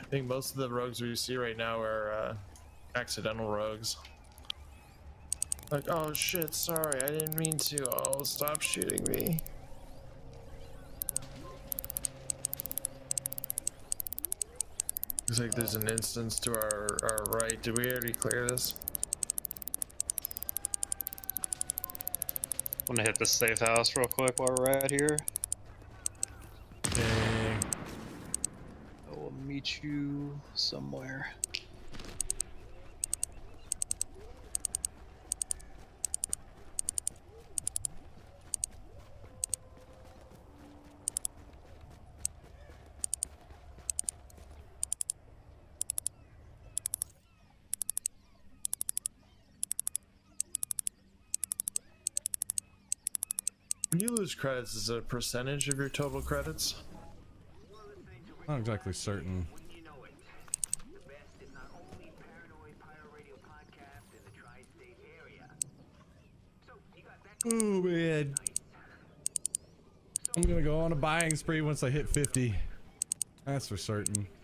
I think most of the rogues we see right now are accidental rogues. Like, oh shit, sorry, I didn't mean to. Oh, stop shooting me. Looks like there's an instance to our right. Did we already clear this? I'm gonna hit this safe house real quick while we're at here. Okay. I will meet you somewhere. When you lose credits, is it a percentage of your total credits? Not exactly certain. Oh man. I'm gonna go on a buying spree once I hit 50. That's for certain.